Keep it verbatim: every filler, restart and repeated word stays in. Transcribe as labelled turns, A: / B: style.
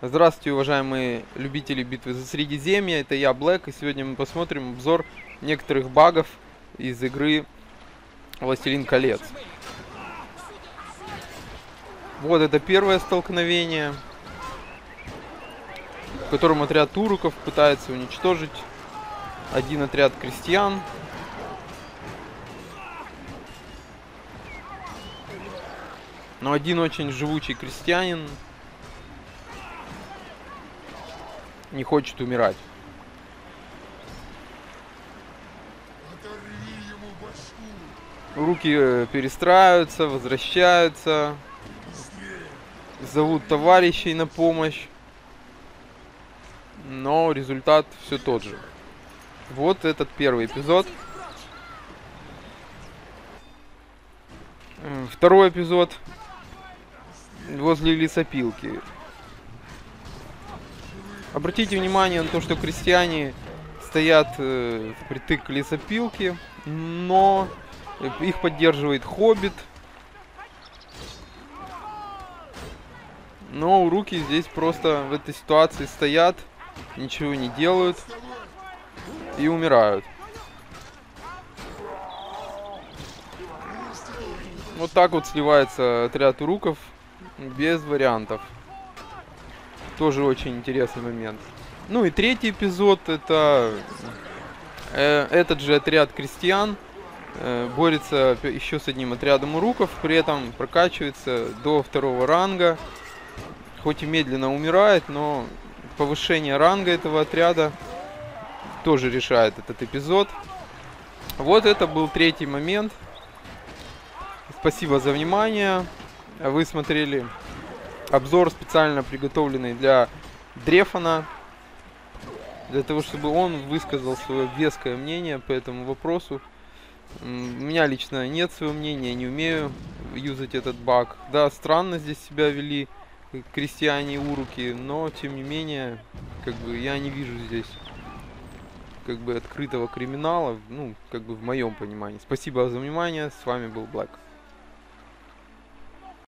A: Здравствуйте, уважаемые любители битвы за Средиземье, это я, Блэк, и сегодня мы посмотрим обзор некоторых багов из игры Властелин колец. Вот это первое столкновение, в котором отряд турков пытается уничтожить один отряд крестьян. Но один очень живучий крестьянин не хочет умирать. Руки перестраиваются, возвращаются, зовут товарищей на помощь, но результат все тот же. Вот этот первый эпизод. Второй эпизод возле лесопилки. Обратите внимание на то, что крестьяне стоят э, впритык к лесопилке, но их поддерживает хоббит. Но руки здесь просто в этой ситуации стоят, ничего не делают и умирают. Вот так вот сливается отряд уруков без вариантов. Тоже очень интересный момент. Ну и третий эпизод, это э, этот же отряд крестьян э, борется еще с одним отрядом уруков, при этом прокачивается до второго ранга. Хоть и медленно умирает, но повышение ранга этого отряда тоже решает этот эпизод. Вот это был третий момент. Спасибо за внимание. Вы смотрели обзор, специально приготовленный для Дрефона, для того, чтобы он высказал свое веское мнение по этому вопросу. У меня лично нет своего мнения, я не умею юзать этот баг. Да, странно здесь себя вели крестьяне и уруки, но тем не менее, как бы я не вижу здесь как бы открытого криминала, ну, как бы в моем понимании. Спасибо за внимание, с вами был Блэк.